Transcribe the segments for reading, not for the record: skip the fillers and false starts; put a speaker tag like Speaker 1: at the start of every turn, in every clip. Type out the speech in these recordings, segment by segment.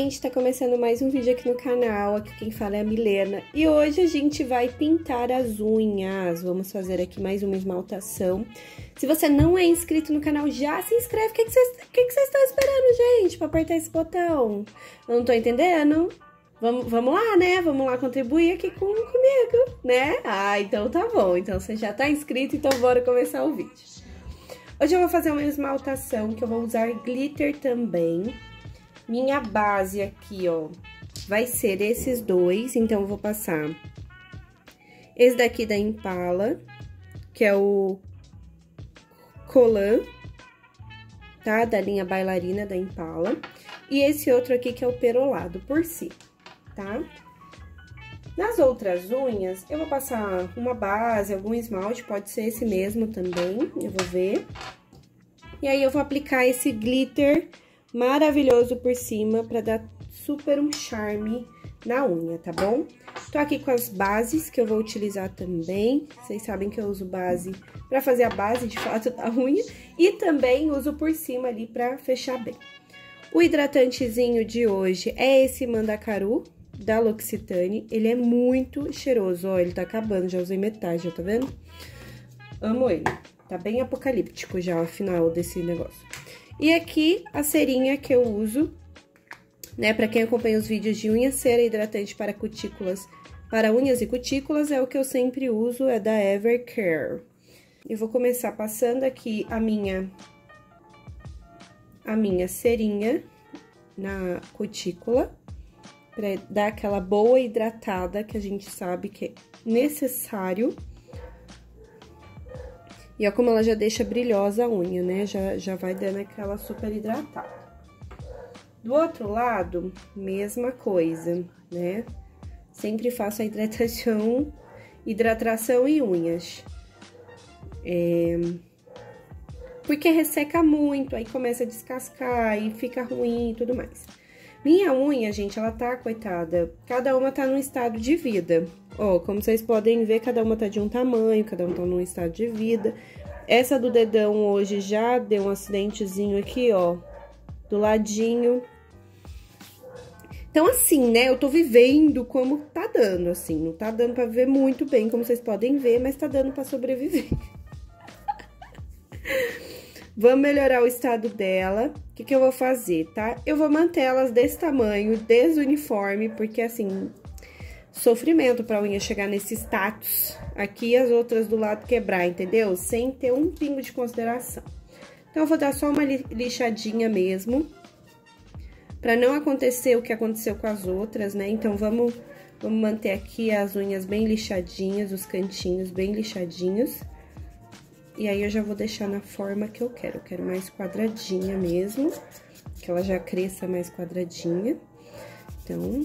Speaker 1: gente, tá começando mais um vídeo aqui no canal, aqui quem fala é a Milena. E hoje a gente vai pintar as unhas, vamos fazer aqui mais uma esmaltação. Se você não é inscrito no canal, já se inscreve, o que vocês estão esperando, gente, pra apertar esse botão? Eu não tô entendendo? Vamos lá, né? Vamos lá contribuir aqui comigo, né? Ah, então tá bom, então você já tá inscrito, então bora começar o vídeo. Hoje eu vou fazer uma esmaltação que eu vou usar glitter também. Minha base aqui, ó, vai ser esses dois, então eu vou passar esse daqui da Impala, que é o Colan, tá? Da linha bailarina da Impala. E esse outro aqui que é o perolado por cima, tá? Nas outras unhas, eu vou passar uma base, algum esmalte, pode ser esse mesmo também, eu vou ver. E aí, eu vou aplicar esse glitter maravilhoso por cima pra dar super um charme na unha, tá bom? Tô aqui com as bases que eu vou utilizar também. Vocês sabem que eu uso base pra fazer a base, de fato, da unha. E também uso por cima ali pra fechar bem. O hidratantezinho de hoje é esse Mandacaru, da L'Occitane. Ele é muito cheiroso, ó, ele tá acabando, já usei metade, ó, tá vendo? Amo ele, tá bem apocalíptico já, o final desse negócio. E aqui, a cerinha que eu uso, né, pra quem acompanha os vídeos de unha, cera hidratante para cutículas, para unhas e cutículas, é o que eu sempre uso, é da Evercare. Eu vou começar passando aqui a minha cerinha na cutícula, pra dar aquela boa hidratada que a gente sabe que é necessário. E ó, como ela já deixa brilhosa a unha, né? Já vai dando aquela super hidratada. Do outro lado, mesma coisa, né? Sempre faço a hidratação em unhas. Porque resseca muito, aí começa a descascar e fica ruim e tudo mais. Minha unha, gente, ela tá, coitada, cada uma tá num estado de vida. Ó, como vocês podem ver, cada uma tá de um tamanho, cada uma tá num estado de vida. Essa do dedão hoje já deu um acidentezinho aqui, ó, do ladinho. Então, assim, né, eu tô vivendo como tá dando, assim, não tá dando pra viver muito bem, como vocês podem ver, mas tá dando pra sobreviver. Vamos melhorar o estado dela. O que eu vou fazer, tá? Eu vou manter elas desse tamanho, desuniforme, porque, assim, sofrimento pra unha chegar nesse status aqui e as outras do lado quebrar, entendeu? Sem ter um pingo de consideração. Então, eu vou dar só uma lixadinha mesmo, pra não acontecer o que aconteceu com as outras, né? Então, vamos manter aqui as unhas bem lixadinhas, os cantinhos bem lixadinhos. E aí, eu já vou deixar na forma que eu quero. Eu quero mais quadradinha mesmo, que ela já cresça mais quadradinha. Então...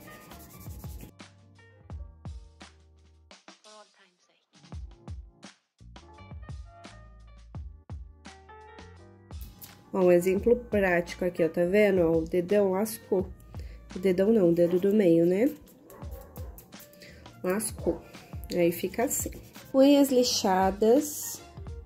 Speaker 1: Ó, um exemplo prático aqui, ó, tá vendo? Ó, o dedão lascou. O dedão não, o dedo do meio, né? Lascou. Aí, fica assim. Unhas lixadas.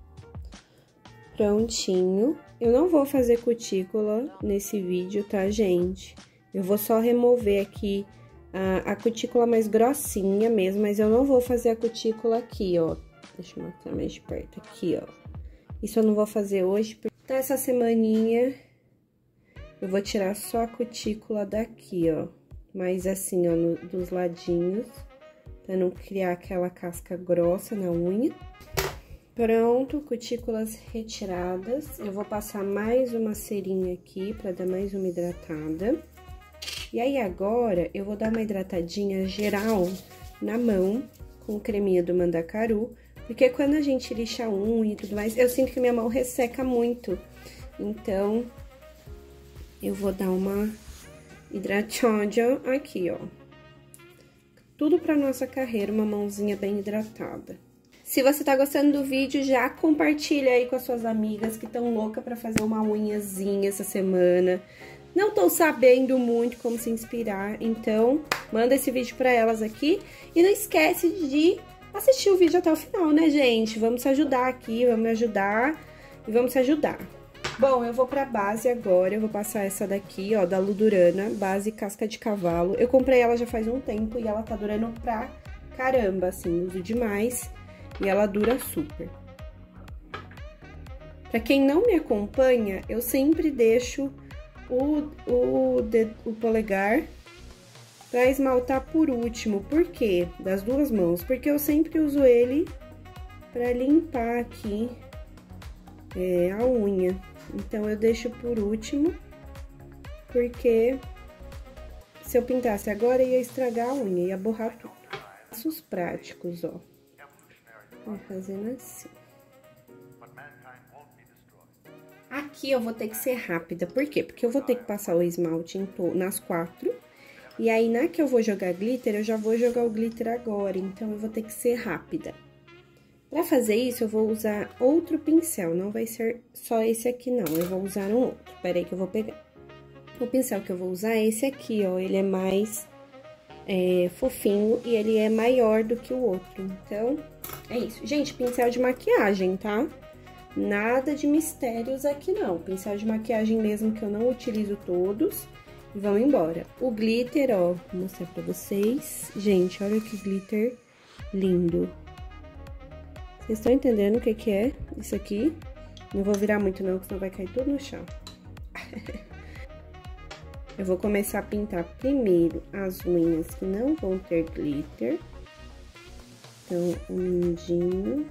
Speaker 1: Prontinho. Eu não vou fazer cutícula nesse vídeo, tá, gente? Eu vou só remover aqui a cutícula mais grossinha mesmo, mas eu não vou fazer a cutícula aqui, ó. Deixa eu mostrar mais de perto aqui, ó. Isso eu não vou fazer hoje, porque então, essa semaninha eu vou tirar só a cutícula daqui, ó. Mas assim, ó, dos ladinhos, pra não criar aquela casca grossa na unha. Pronto, cutículas retiradas. Eu vou passar mais uma cerinha aqui pra dar mais uma hidratada. E aí, agora, eu vou dar uma hidratadinha geral na mão com o creminho do Mandacaru. Porque quando a gente lixa a unha e tudo mais, eu sinto que minha mão resseca muito. Então, eu vou dar uma hidratada aqui, ó. Tudo pra nossa carreira, uma mãozinha bem hidratada. Se você tá gostando do vídeo, já compartilha aí com as suas amigas que estão loucas pra fazer uma unhazinha essa semana. Não tô sabendo muito como se inspirar, então manda esse vídeo pra elas aqui. E não esquece de assistir o vídeo até o final, né, gente? Vamos se ajudar aqui, vamos me ajudar e vamos se ajudar. Bom, eu vou pra base agora, eu vou passar essa daqui, ó, da Ludurana, base casca de cavalo. Eu comprei ela já faz um tempo e ela tá durando pra caramba, assim, uso demais e ela dura super. Pra quem não me acompanha, eu sempre deixo o polegar pra esmaltar por último. Por quê? Das duas mãos, porque eu sempre uso ele pra limpar aqui a unha. Então, eu deixo por último, porque se eu pintasse agora, ia estragar a unha, ia borrar tudo. Passos práticos, ó. Vai fazendo assim. Aqui eu vou ter que ser rápida, por quê? Porque eu vou ter que passar o esmalte nas 4, e aí na que eu vou jogar glitter, eu já vou jogar o glitter agora, então eu vou ter que ser rápida. Pra fazer isso, eu vou usar outro pincel, não vai ser só esse aqui, não. Eu vou usar um outro. Pera aí que eu vou pegar. O pincel que eu vou usar é esse aqui, ó. Ele é mais fofinho e ele é maior do que o outro. Então, é isso. Gente, pincel de maquiagem, tá? Nada de mistérios aqui, não. Pincel de maquiagem mesmo que eu não utilizo todos. E vamos embora. O glitter, ó, vou mostrar pra vocês. Gente, olha que glitter lindo. Vocês estão entendendo o que que é isso aqui? Não vou virar muito não, senão vai cair tudo no chão. Eu vou começar a pintar primeiro as unhas que não vão ter glitter. Então, o mindinho.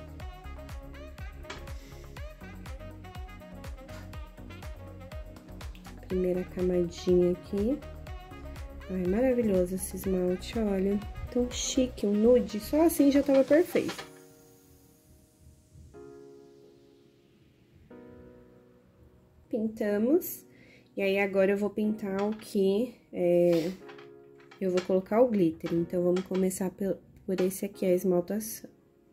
Speaker 1: Primeira camadinha aqui. Ai, maravilhoso esse esmalte, olha. Tão chique, um nude. Só assim já tava perfeito. Pintamos, e aí agora eu vou pintar o que eu vou colocar o glitter, então vamos começar por esse aqui, a esmaltação.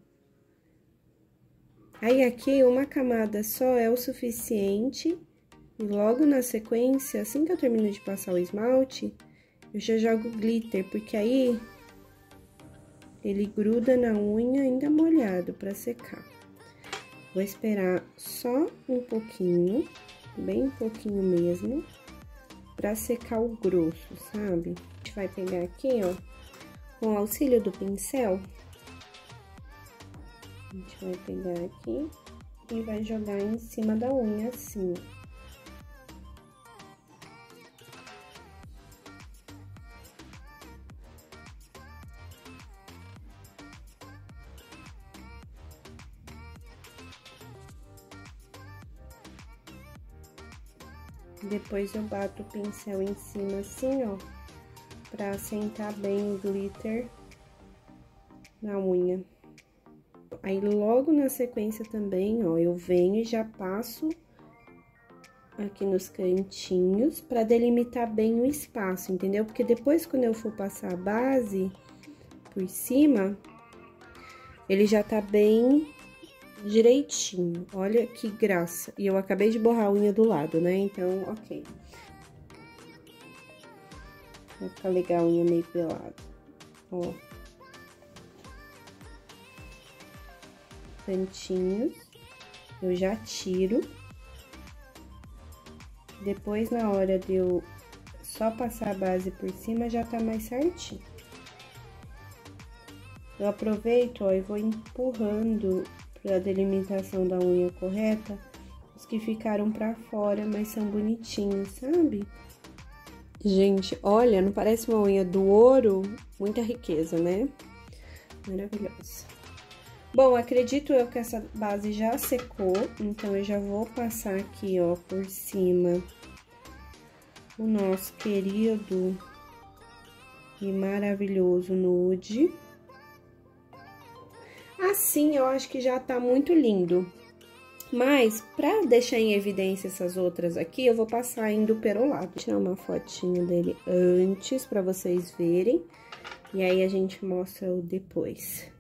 Speaker 1: Aí aqui uma camada só é o suficiente, e logo na sequência, assim que eu termino de passar o esmalte, eu já jogo glitter, porque aí ele gruda na unha ainda molhado pra secar. Vou esperar só um pouquinho, bem pouquinho mesmo, pra secar o grosso, sabe? A gente vai pegar aqui, ó, com o auxílio do pincel, a gente vai pegar aqui e vai jogar em cima da unha, assim, ó. Depois eu bato o pincel em cima assim, ó, pra assentar bem o glitter na unha. Aí, logo na sequência também, ó, eu venho e já passo aqui nos cantinhos pra delimitar bem o espaço, entendeu? Porque depois, quando eu for passar a base por cima, ele já tá bem direitinho. Olha que graça. E eu acabei de borrar a unha do lado, né? Então, ok. Vai ficar legal a unha meio pelada. Ó. Cantinhos. Eu já tiro. Depois, na hora de eu só passar a base por cima, já tá mais certinho. Eu aproveito, ó, e vou empurrando pra delimitação da unha correta, os que ficaram pra fora, mas são bonitinhos, sabe? Gente, olha, não parece uma unha do ouro? Muita riqueza, né? Maravilhosa. Bom, acredito eu que essa base já secou, então eu já vou passar aqui, ó, por cima o nosso querido e maravilhoso nude. Assim, eu acho que já tá muito lindo. Mas, pra deixar em evidência essas outras aqui, eu vou passar indo perolado. Vou tirar uma fotinha dele antes, pra vocês verem. E aí, a gente mostra o depois.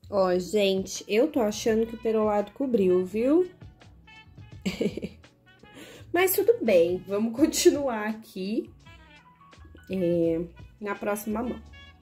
Speaker 1: Ó, gente, eu tô achando que o perolado cobriu, viu? Mas tudo bem, vamos continuar aqui na próxima mão.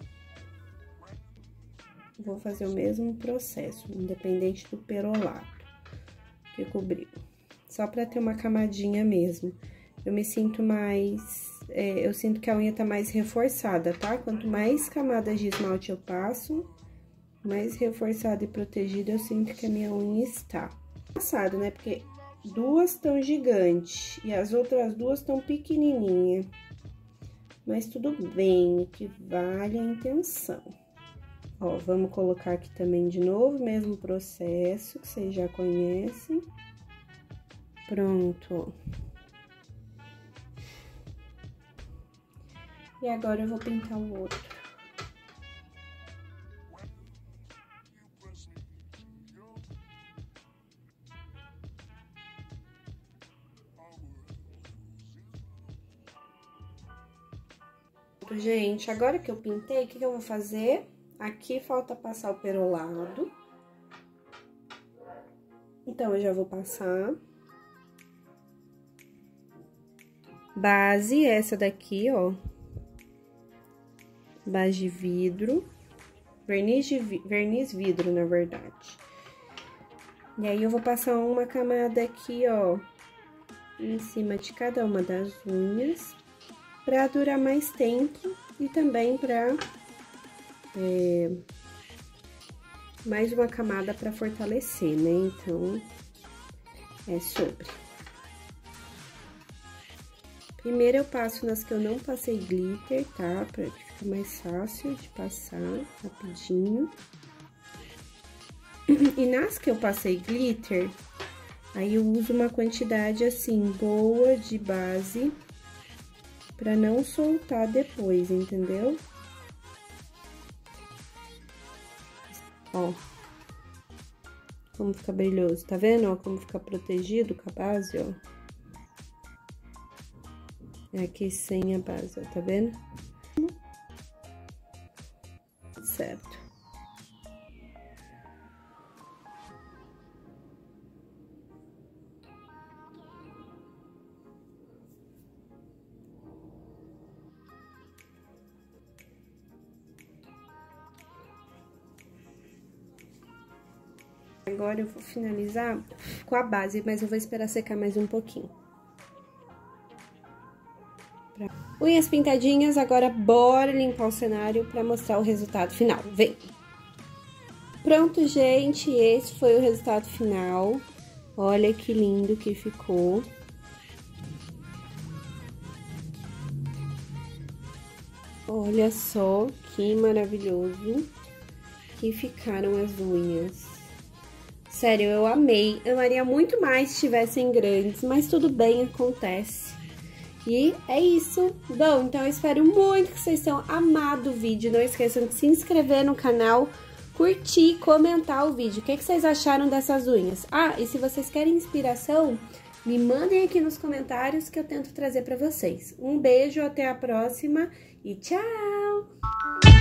Speaker 1: Vou fazer o mesmo processo, independente do perolado que cobriu. Só pra ter uma camadinha mesmo. Eu me sinto mais... eu sinto que a unha tá mais reforçada, tá? Quanto mais camadas de esmalte eu passo, mais reforçada e protegida eu sinto que a minha unha está. Engraçado, né? Porque duas tão gigantes e as outras duas tão pequenininha. Mas tudo bem, o que vale é a intenção. Ó, vamos colocar aqui também de novo, mesmo processo que vocês já conhecem. Pronto, ó. E agora eu vou pintar o outro. Gente, agora que eu pintei, o que eu vou fazer? Aqui falta passar o perolado. Então, eu já vou passar. Base, essa daqui, ó. Base de vidro. Verniz vidro, na verdade. E aí, eu vou passar uma camada aqui, ó. Em cima de cada uma das unhas. Pra durar mais tempo e também pra... mais uma camada pra fortalecer, né? Então, é sobre. Primeiro eu passo nas que eu não passei glitter, tá? Pra que fique mais fácil de passar rapidinho. E nas que eu passei glitter, aí eu uso uma quantidade, assim, boa de base... pra não soltar depois, entendeu? Ó. Como fica brilhoso, tá vendo? Ó, como fica protegido com a base, ó. Aqui sem a base, ó, tá vendo? Certo. Agora eu vou finalizar com a base, mas eu vou esperar secar mais um pouquinho. Unhas pintadinhas, agora bora limpar o cenário pra mostrar o resultado final. Vem! Pronto, gente, esse foi o resultado final. Olha que lindo que ficou. Olha só que maravilhoso que ficaram as unhas. Sério, eu amei. Eu amaria muito mais se tivessem grandes, mas tudo bem, acontece. E é isso. Bom, então eu espero muito que vocês tenham amado o vídeo. Não esqueçam de se inscrever no canal, curtir, comentar o vídeo. O que vocês acharam dessas unhas? Ah, e se vocês querem inspiração, me mandem aqui nos comentários que eu tento trazer pra vocês. Um beijo, até a próxima e tchau!